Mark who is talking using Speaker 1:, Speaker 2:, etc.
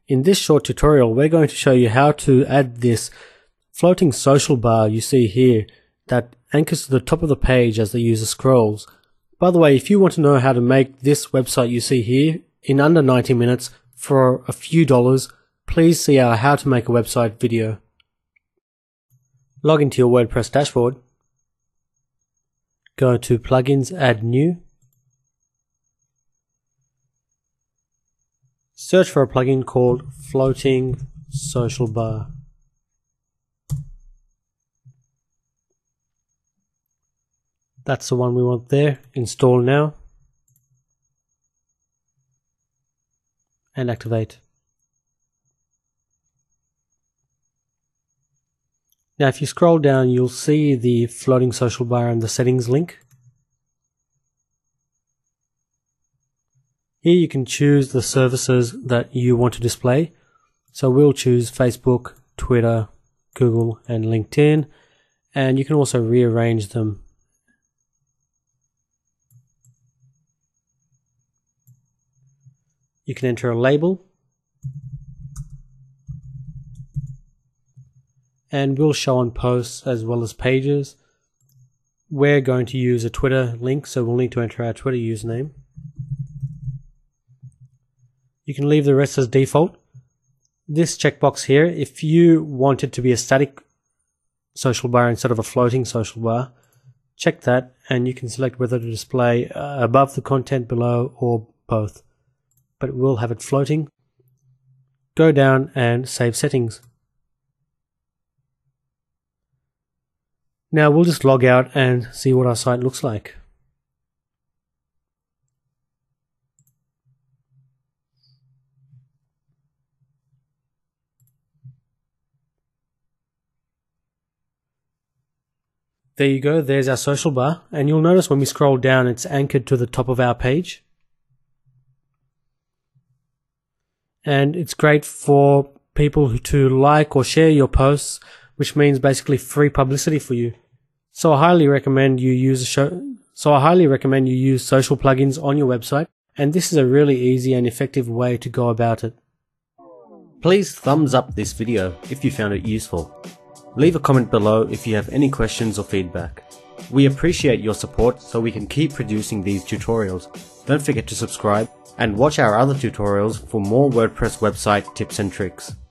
Speaker 1: In this short tutorial, we're going to show you how to add this floating social bar you see here that anchors to the top of the page as the user scrolls. By the way, if you want to know how to make this website you see here in under 90 minutes for a few dollars, please see our How to Make a Website video. Log into your WordPress dashboard. Go to Plugins, Add New. Search for a plugin called Floating Social Bar. That's the one we want there. Install now. And activate. Now if you scroll down, you'll see the floating social bar and the settings link. Here you can choose the services that you want to display. So we'll choose Facebook, Twitter, Google and LinkedIn, and you can also rearrange them. You can enter a label, and we'll show on posts as well as pages. We're going to use a Twitter link, so we'll need to enter our Twitter username. You can leave the rest as default. This checkbox here, if you want it to be a static social bar instead of a floating social bar, check that and you can select whether to display above the content, below, or both. But we'll have it floating. Go down and save settings. Now we'll just log out and see what our site looks like. There you go, there's our social bar, and you'll notice when we scroll down it's anchored to the top of our page. And it's great for people to like or share your posts, which means basically free publicity for you. So I highly recommend you use social plugins on your website, and this is a really easy and effective way to go about it. Please thumbs up this video if you found it useful. Leave a comment below if you have any questions or feedback. We appreciate your support so we can keep producing these tutorials. Don't forget to subscribe and watch our other tutorials for more WordPress website tips and tricks.